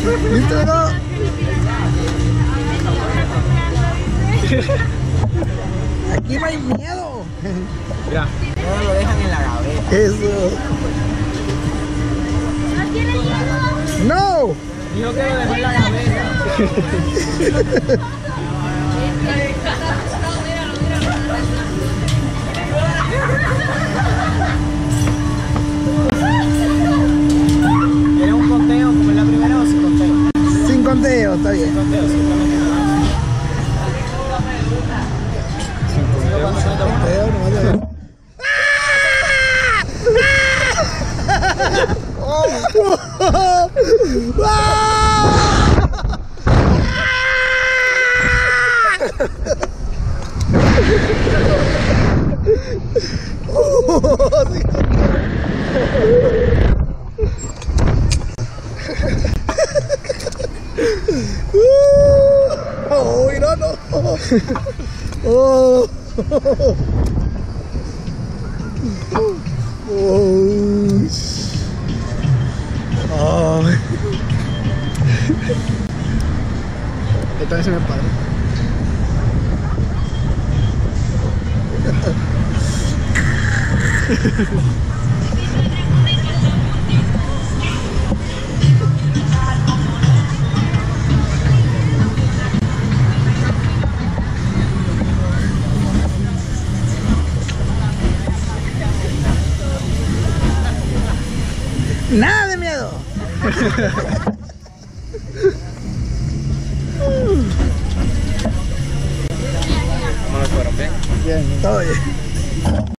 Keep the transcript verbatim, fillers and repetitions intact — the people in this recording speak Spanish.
¿Listo, no? Aquí no hay miedo. Mira. No lo dejan en la gaveta. Eso. ¿No tiene miedo? ¡No! Dijo que lo dejó en la gaveta. ¿Quieres un conteo como es la primera o sin conteo? Sin conteo, está bien. Sin conteo, simplemente. Conteo, nomás de ver. Oh, mira, no. Oh. Oh. Oh. Esta vez se me para. Nada de miedo. ¿Cómo lo fueron? ¿Bien? Bien, todo bien.